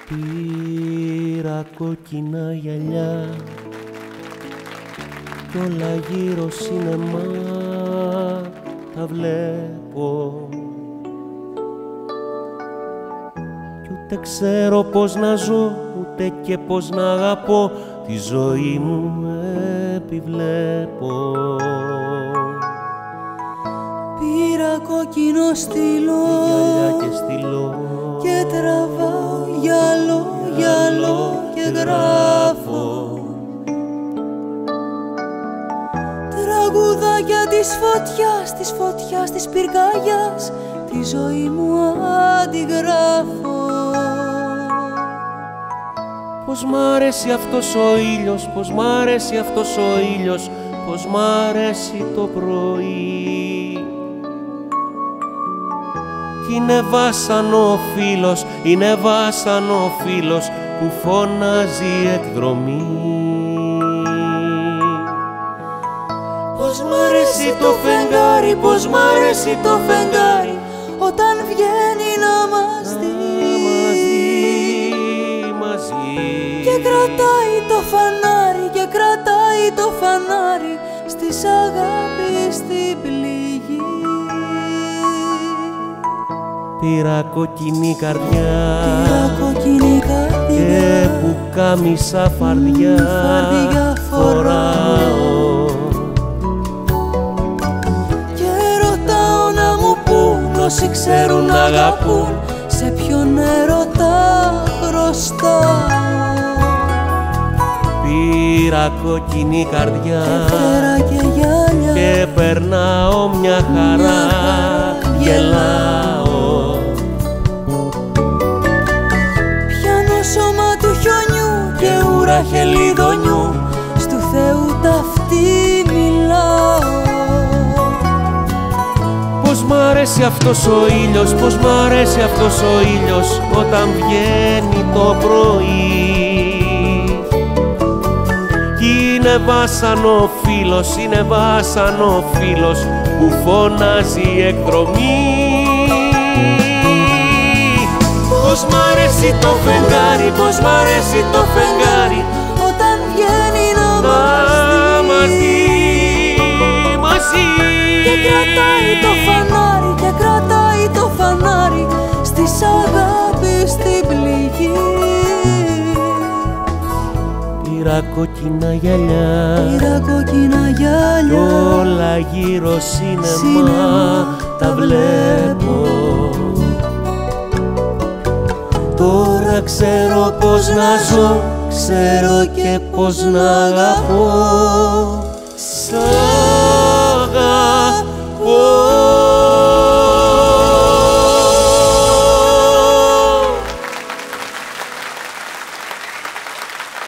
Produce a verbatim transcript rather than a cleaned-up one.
Πήρα κόκκινα γυαλιά κι όλα γύρω σινεμά τα βλέπω κι ούτε ξέρω πώς να ζω, ούτε και πώς να αγαπώ, τη ζωή μου επιβλέπω. Πήρα κόκκινο στυλό και στυλό και τραβάω γυαλό, γυαλό και γράφω τραγουδάκια της φωτιάς, της φωτιάς, της πυρκαγιάς, τη ζωή μου αντιγράφω. Πως μ' αρέσει αυτός ο ήλιος, πως μ' αρέσει αυτός ο ήλιος, πως μ' αρέσει το πρωί. Κι είναι βάσανο φίλος, είναι βάσανο φίλος που φωνάζει εκδρομή. Πως μ' αρέσει το φεγγάρι, πως μ' αρέσει το φεγγάρι όταν βγαίνει να μας δει, μαζί. Και κρατάει το φανάρι, και κρατάει το φανάρι στις αγάπης στην πληγή. Πήρα κόκκινη καρδιά, πήρα κόκκινη καρδιά και που κάμισα φαρδιά, φαρδιά φοράω και ρωτάω να μου πούν όσοι ξέρουν να αγαπούν σε ποιον έρωτα χρωστάω. Πήρα κόκκινη καρδιά και, και, γυάλια, και περνάω μια χαρά, μια χαρά γελάω. Πιάνω σώμα του χιονιού και ουρά χελιδονιού, στου Θεού ταυτί μιλάω. Πως μ' αρέσει αυτός ο ήλιος, πως μ' αρέσει αυτός ο ήλιος όταν βγαίνει το πρωί. Κι είναι βάσανο φίλος, είναι βάσανο φίλος που φωνάζει εκδρομή. Πως μ' αρέσει το φεγγάρι, πως μ' αρέσει το φεγγάρι όταν βγαίνει να μας δει, μαζί. Και κρατάει το φανάρι, και κρατάει το φανάρι στις αγάπης στην πληγή. Πήρα κόκκινα γυαλιά, πήρα κόκκινα γυαλιά κι όλα γύρω σινεμά, σινεμά τα βλέπω. Τώρα ξέρω πώς να ζω, ξέρω και πώς να αγαπώ.